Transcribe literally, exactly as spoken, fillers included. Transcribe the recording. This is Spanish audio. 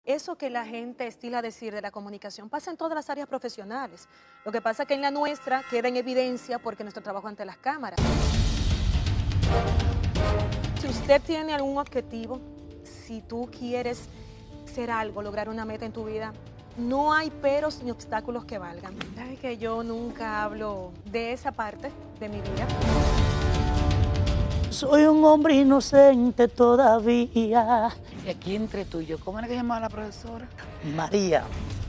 Eso que la gente estila decir de la comunicación pasa en todas las áreas profesionales. Lo que pasa es que en la nuestra queda en evidencia porque nuestro trabajo ante las cámaras. Si usted tiene algún objetivo, si tú quieres ser algo, lograr una meta en tu vida, no hay peros ni obstáculos que valgan. ¿Sabes que yo nunca hablo de esa parte de mi vida? Soy un hombre inocente todavía. Y aquí entre tú y yo, ¿cómo era que se llamaba la profesora? María.